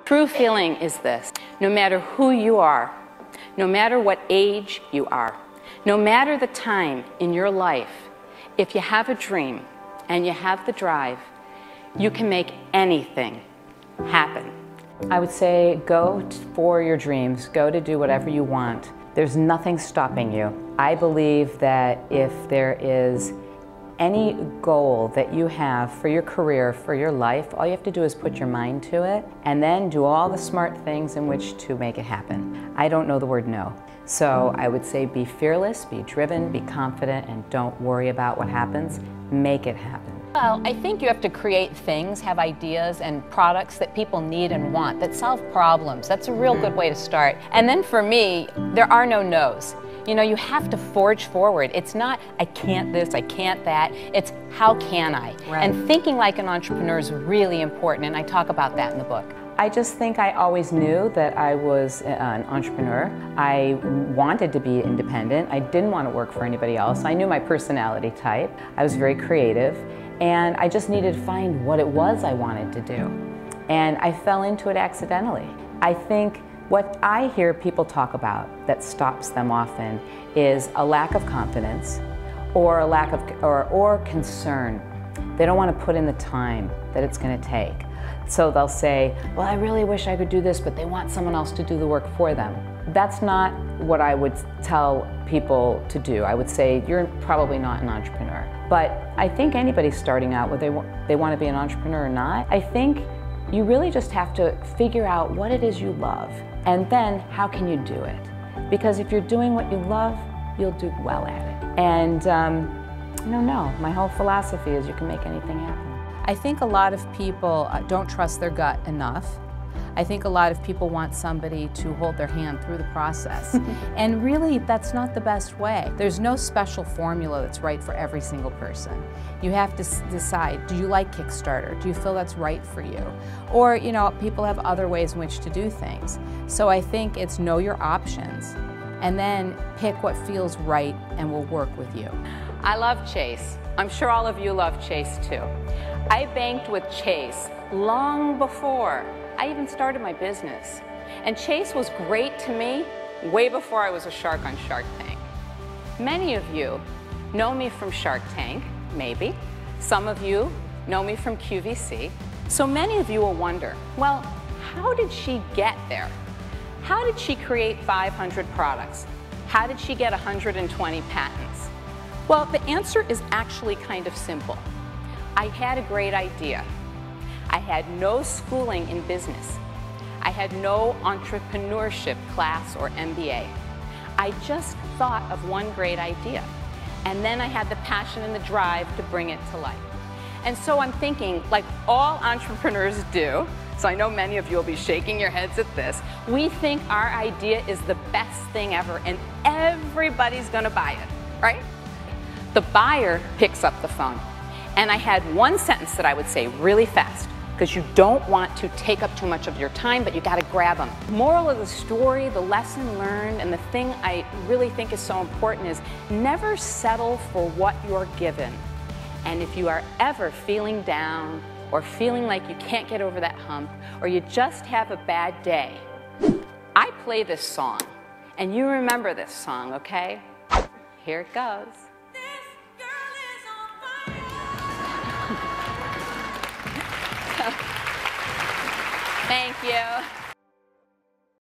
True feeling is this: no matter who you are, no matter what age you are, no matter the time in your life, if you have a dream and you have the drive, you can make anything happen. I would say go for your dreams, go to do whatever you want. There's nothing stopping you. I believe that if there is any goal that you have for your career, for your life, all you have to do is put your mind to it and then do all the smart things in which to make it happen. I don't know the word no. So I would say be fearless, be driven, be confident, and don't worry about what happens. Make it happen. Well, I think you have to create things, have ideas and products that people need and want, that solve problems. That's a real good way to start. And then for me, there are no no's. You know, you have to forge forward. It's not, I can't this, I can't that. It's, how can I? Right. And thinking like an entrepreneur is really important, and I talk about that in the book. I just think I always knew that I was an entrepreneur. I wanted to be independent. I didn't want to work for anybody else. I knew my personality type. I was very creative, and I just needed to find what it was I wanted to do. And I fell into it accidentally. I think what I hear people talk about that stops them often is a lack of confidence or a lack of or concern. They don't want to put in the time that it's going to take. So they'll say, well, I really wish I could do this, but they want someone else to do the work for them. That's not what I would tell people to do. I would say, you're probably not an entrepreneur. But I think anybody starting out, whether they want to be an entrepreneur or not, I think you really just have to figure out what it is you love, and then how can you do it? Because if you're doing what you love, you'll do well at it. And no, my whole philosophy is you can make anything happen. I think a lot of people don't trust their gut enough. I think a lot of people want somebody to hold their hand through the process. And really, that's not the best way. There's no special formula that's right for every single person. You have to decide, do you like Kickstarter? Do you feel that's right for you? Or, you know, people have other ways in which to do things. So I think it's know your options and then pick what feels right and will work with you. I love Chase. I'm sure all of you love Chase too. I banked with Chase long before I even started my business. And Chase was great to me way before I was a shark on Shark Tank. Many of you know me from Shark Tank, maybe. Some of you know me from QVC. So many of you will wonder, well, how did she get there? How did she create 500 products? How did she get 120 patents? Well, the answer is actually kind of simple. I had a great idea. I had no schooling in business. I had no entrepreneurship class or MBA. I just thought of one great idea. And then I had the passion and the drive to bring it to life. And so I'm thinking, like all entrepreneurs do, so I know many of you will be shaking your heads at this, we think our idea is the best thing ever and everybody's gonna buy it, right? The buyer picks up the phone. And I had one sentence that I would say really fast, because you don't want to take up too much of your time, but you got to grab them. Moral of the story, the lesson learned, and the thing I really think is so important is never settle for what you're given. And if you are ever feeling down or feeling like you can't get over that hump or you just have a bad day, I play this song, and you remember this song, okay? Here it goes. Thank you.